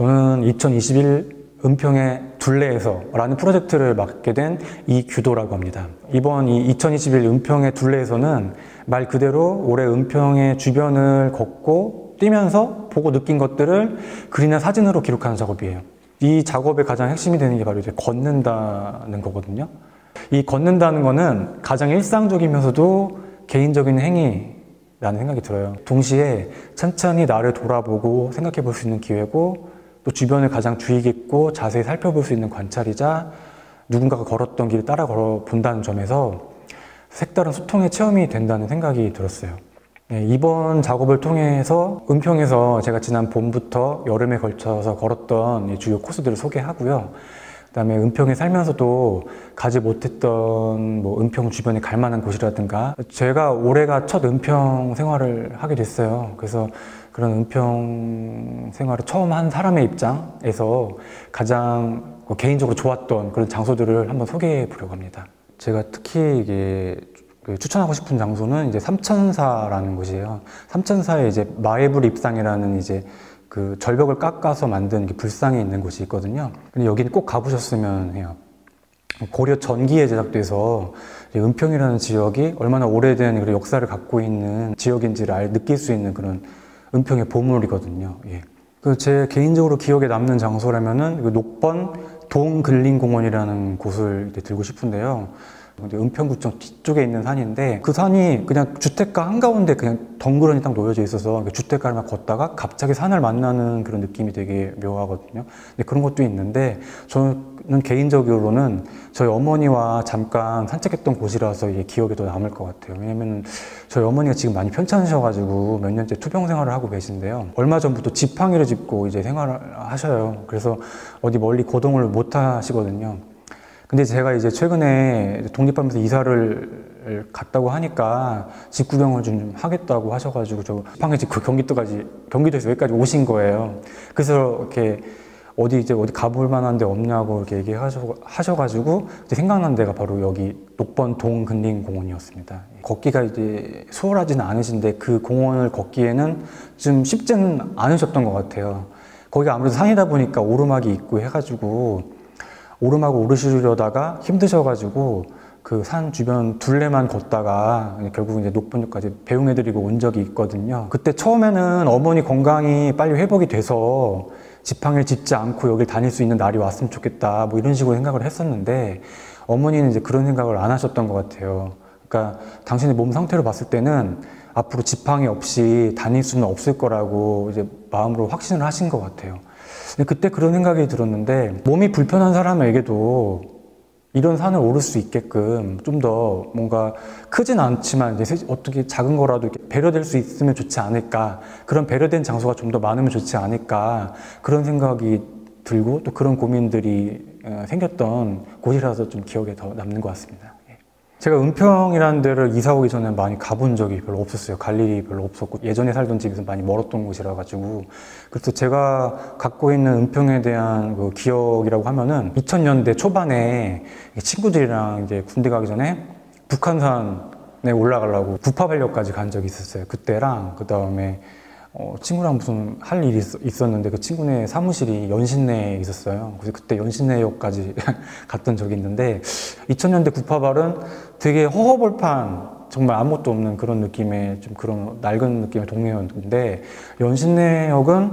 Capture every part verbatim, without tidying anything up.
저는 이천이십일 은평의 둘레에서 라는 프로젝트를 맡게 된 이규도라고 합니다. 이번 이 이천이십일 은평의 둘레에서는 말 그대로 올해 은평의 주변을 걷고 뛰면서 보고 느낀 것들을 글이나 사진으로 기록하는 작업이에요. 이 작업의 가장 핵심이 되는 게 바로 이제 걷는다는 거거든요. 이 걷는다는 거는 가장 일상적이면서도 개인적인 행위라는 생각이 들어요. 동시에 천천히 나를 돌아보고 생각해 볼 수 있는 기회고, 또 주변을 가장 주의 깊고 자세히 살펴볼 수 있는 관찰이자 누군가가 걸었던 길을 따라 걸어본다는 점에서 색다른 소통의 체험이 된다는 생각이 들었어요. 네, 이번 작업을 통해서 은평에서 제가 지난 봄부터 여름에 걸쳐서 걸었던 주요 코스들을 소개하고요. 그 다음에 은평에 살면서도 가지 못했던 뭐 은평 주변에 갈 만한 곳이라든가, 제가 올해가 첫 은평 생활을 하게 됐어요. 그래서 그런 은평 생활을 처음 한 사람의 입장에서 가장 개인적으로 좋았던 그런 장소들을 한번 소개해 보려고 합니다. 제가 특히 이게 추천하고 싶은 장소는 이제 삼천사라는 곳이에요. 삼천사에 이제 마애불 입상이라는 이제 그 절벽을 깎아서 만든 불상이 있는 곳이 있거든요. 근데 여기는 꼭 가보셨으면 해요. 고려 전기에 제작돼서 은평이라는 지역이 얼마나 오래된 그런 역사를 갖고 있는 지역인지를 알, 느낄 수 있는 그런 은평의 보물이거든요. 예. 그 제 개인적으로 기억에 남는 장소라면은 그 녹번 동근린공원이라는 곳을 이제 들고 싶은데요. 은평구청 뒤쪽에 있는 산인데, 그 산이 그냥 주택가 한가운데 그냥 덩그러니 딱 놓여져 있어서 주택가를 막 걷다가 갑자기 산을 만나는 그런 느낌이 되게 묘하거든요. 근데 그런 것도 있는데, 저는 개인적으로는 저희 어머니와 잠깐 산책했던 곳이라서 이게 기억에 더 남을 것 같아요. 왜냐면 저희 어머니가 지금 많이 편찮으셔가지고 몇 년째 투병 생활을 하고 계신데요. 얼마 전부터 지팡이를 짚고 이제 생활을 하셔요. 그래서 어디 멀리 거동을 못 하시거든요. 근데 제가 이제 최근에 독립하면서 이사를 갔다고 하니까 집 구경을 좀 하겠다고 하셔가지고 저 지팡이 짚고 경기도까지, 경기도에서 여기까지 오신 거예요. 그래서 이렇게 어디 이제 어디 가볼 만한 데 없냐고 이렇게 얘기하셔가지고 이제 생각난 데가 바로 여기 녹번 동근린공원이었습니다. 걷기가 이제 수월하지는 않으신데 그 공원을 걷기에는 좀 쉽지는 않으셨던 것 같아요. 거기가 아무래도 산이다 보니까 오르막이 있고 해가지고 오르막 오르시려다가 힘드셔가지고 그 산 주변 둘레만 걷다가 결국 이제 녹번역까지 배웅해드리고 온 적이 있거든요. 그때 처음에는 어머니 건강이 빨리 회복이 돼서 지팡이를 짚지 않고 여길 다닐 수 있는 날이 왔으면 좋겠다, 뭐 이런 식으로 생각을 했었는데, 어머니는 이제 그런 생각을 안 하셨던 것 같아요. 그러니까 당신의 몸 상태로 봤을 때는 앞으로 지팡이 없이 다닐 수는 없을 거라고 이제 마음으로 확신을 하신 것 같아요. 그때 그런 생각이 들었는데, 몸이 불편한 사람에게도 이런 산을 오를 수 있게끔 좀 더 뭔가 크진 않지만 이제 어떻게 작은 거라도 이렇게 배려될 수 있으면 좋지 않을까, 그런 배려된 장소가 좀 더 많으면 좋지 않을까, 그런 생각이 들고 또 그런 고민들이 생겼던 곳이라서 좀 기억에 더 남는 것 같습니다. 제가 은평이라는 데를 이사 오기 전에 많이 가본 적이 별로 없었어요. 갈 일이 별로 없었고, 예전에 살던 집에서 많이 멀었던 곳이라 가지고. 그래서 제가 갖고 있는 은평에 대한 그 기억이라고 하면은 이천 년대 초반에 친구들이랑 이제 군대 가기 전에 북한산에 올라가려고 구파발려까지 간 적이 있었어요. 그때랑 그 다음에 어, 친구랑 무슨 할 일이 있었는데 그 친구네 사무실이 연신내에 있었어요. 그래서 그때 연신내역까지 갔던 적이 있는데, 이천 년대 구파발은 되게 허허벌판, 정말 아무것도 없는 그런 느낌의 좀 그런 낡은 느낌의 동네였는데, 연신내역은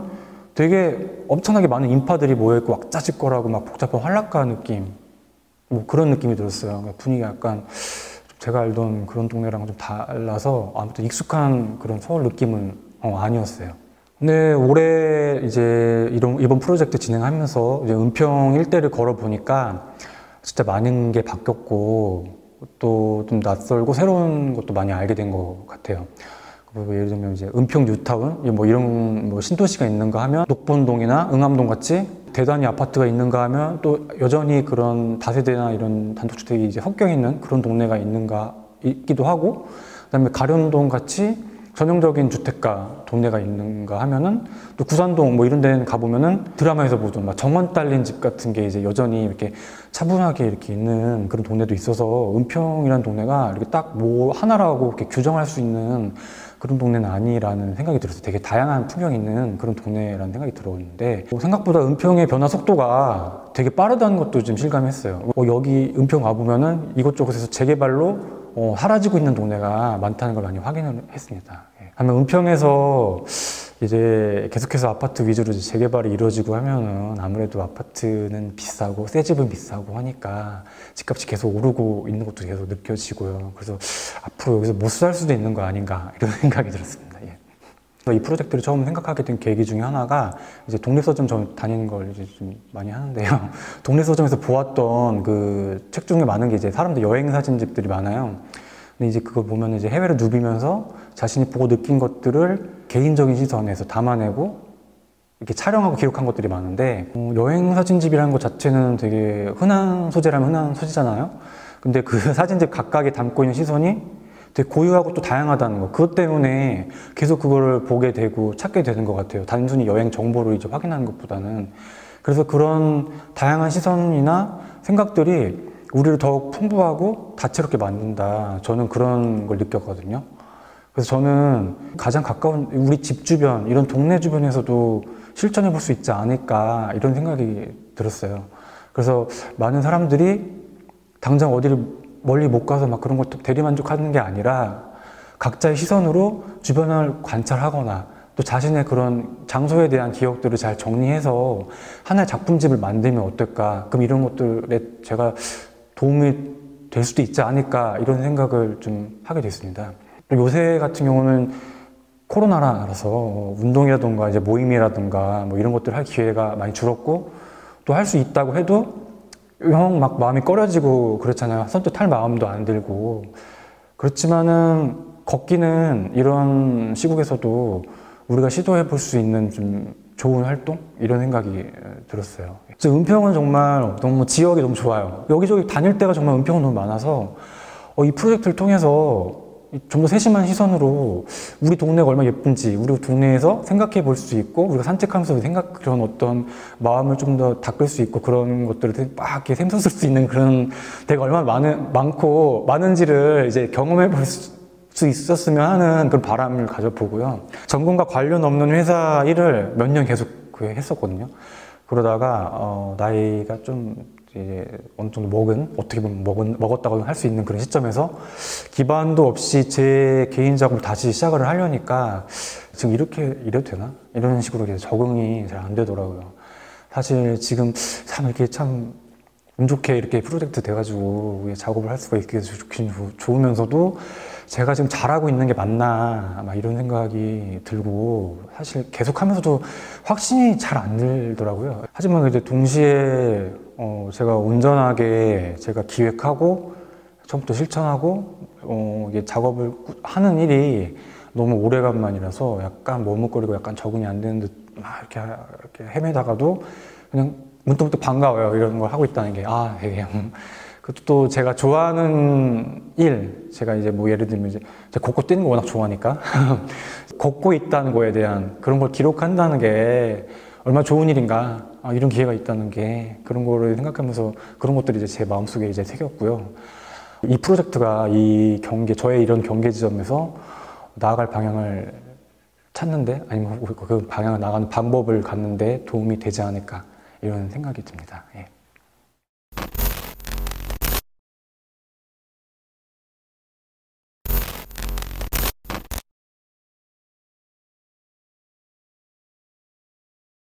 되게 엄청나게 많은 인파들이 모여있고 왁자지껄하고 막 복잡한 한락가 느낌, 뭐 그런 느낌이 들었어요. 분위기가 약간 제가 알던 그런 동네랑 좀 달라서 아무튼 익숙한 그런 서울 느낌은 어, 아니었어요. 근데 올해 이제 이런, 이번 프로젝트 진행하면서 이제 은평 일대를 걸어보니까 진짜 많은 게 바뀌었고, 또 좀 낯설고 새로운 것도 많이 알게 된 것 같아요. 예를 들면 이제 은평 뉴타운, 뭐 이런 뭐 신도시가 있는가 하면 녹본동이나 응암동 같이 대단히 아파트가 있는가 하면 또 여전히 그런 다세대나 이런 단독주택이 이제 섞여 있는 그런 동네가 있는가, 있기도 하고, 그 다음에 가련동 같이 전형적인 주택가 동네가 있는가 하면은, 또 구산동 뭐 이런 데는 가보면은 드라마에서 보던 막 정원 딸린 집 같은 게 이제 여전히 이렇게 차분하게 이렇게 있는 그런 동네도 있어서, 은평이라는 동네가 이렇게 딱 뭐 하나라고 이렇게 규정할 수 있는 그런 동네는 아니라는 생각이 들었어요. 되게 다양한 풍경이 있는 그런 동네라는 생각이 들었는데 생각보다 은평의 변화 속도가 되게 빠르다는 것도 좀 실감했어요. 어, 여기 은평 와보면은 이곳저곳에서 재개발로 어, 사라지고 있는 동네가 많다는 걸 많이 확인을 했습니다. 예. 하면 은평에서 이제 계속해서 아파트 위주로 이제 재개발이 이루어지고 하면은 아무래도 아파트는 비싸고 새 집은 비싸고 하니까 집값이 계속 오르고 있는 것도 계속 느껴지고요. 그래서 앞으로 여기서 못 살 수도 있는 거 아닌가 이런 생각이 들었습니다. 예. 이 프로젝트를 처음 생각하게 된 계기 중에 하나가 이제 동네 서점 저 다니는 걸 이제 좀 많이 하는데요. 동네 서점에서 보았던 그 책 중에 많은 게 이제 사람들 여행 사진집들이 많아요. 근데 이제 그걸 보면 이제 해외를 누비면서 자신이 보고 느낀 것들을 개인적인 시선에서 담아내고 이렇게 촬영하고 기록한 것들이 많은데 어, 여행 사진집이라는 것 자체는 되게 흔한 소재라면 흔한 소재잖아요. 근데 그 사진집 각각에 담고 있는 시선이 되게 고유하고 또 다양하다는 거, 그것 때문에 계속 그거를 보게 되고 찾게 되는 것 같아요. 단순히 여행 정보를 이제 확인하는 것보다는. 그래서 그런 다양한 시선이나 생각들이 우리를 더욱 풍부하고 다채롭게 만든다, 저는 그런 걸 느꼈거든요. 그래서 저는 가장 가까운 우리 집 주변, 이런 동네 주변에서도 실천해 볼 수 있지 않을까 이런 생각이 들었어요. 그래서 많은 사람들이 당장 어디를 멀리 못 가서 막 그런 걸 대리만족하는 게 아니라 각자의 시선으로 주변을 관찰하거나 또 자신의 그런 장소에 대한 기억들을 잘 정리해서 하나의 작품집을 만들면 어떨까, 그럼 이런 것들에 제가 도움이 될 수도 있지 않을까 이런 생각을 좀 하게 됐습니다. 요새 같은 경우는 코로나라서 운동이라든가 이제 모임이라든가 뭐 이런 것들 할 기회가 많이 줄었고, 또 할 수 있다고 해도 형 막 마음이 꺼려지고 그렇잖아요. 선뜻 할 마음도 안 들고. 그렇지만은 걷기는 이런 시국에서도 우리가 시도해 볼 수 있는 좀 좋은 활동? 이런 생각이 들었어요. 은평은 정말 너무 지역이 너무 좋아요. 여기저기 다닐 때가 정말 은평은 너무 많아서 어, 이 프로젝트를 통해서 좀 더 세심한 시선으로 우리 동네가 얼마나 예쁜지, 우리 동네에서 생각해 볼 수 있고, 우리가 산책하면서 생각, 그런 어떤 마음을 좀 더 닦을 수 있고, 그런 것들을 막 이렇게 샘솟을 수 있는 그런 데가 얼마나 많은, 많고, 많은지를 이제 경험해 볼 수 있었으면 하는 그런 바람을 가져보고요. 전공과 관련 없는 회사 일을 몇 년 계속 했었거든요. 그러다가, 어, 나이가 좀 이제 어느 정도 먹은, 어떻게 보면 먹은, 먹었다고 할 수 있는 그런 시점에서 기반도 없이 제 개인 작업을 다시 시작을 하려니까 지금 이렇게 이래도 되나? 이런 식으로 적응이 잘 안 되더라고요. 사실 지금 참 이렇게 참 운 좋게 이렇게 프로젝트 돼가지고 작업을 할 수가 있게 좋긴 좋으면서도 제가 지금 잘하고 있는 게 맞나 막 이런 생각이 들고, 사실 계속 하면서도 확신이 잘 안 들더라고요. 하지만 이제 동시에 어 제가 온전하게 제가 기획하고 처음부터 실천하고 어 이게 작업을 하는 일이 너무 오래간만이라서 약간 머뭇거리고 약간 적응이 안 되는 듯 막 이렇게, 이렇게 헤매다가도 그냥 문득문득 반가워요. 이런 걸 하고 있다는 게. 아, 되게 그것도 또 제가 좋아하는 일, 제가 이제 뭐 예를 들면 이제 제가 걷고 뛰는 거 워낙 좋아하니까 걷고 있다는 거에 대한 그런 걸 기록한다는 게 얼마나 좋은 일인가, 아, 이런 기회가 있다는 게, 그런 거를 생각하면서 그런 것들이 이제 제 마음속에 이제 새겼고요. 이 프로젝트가 이 경계, 저의 이런 경계 지점에서 나아갈 방향을 찾는데, 아니면 그 방향을 나가는 방법을 갖는데 도움이 되지 않을까 이런 생각이 듭니다. 예.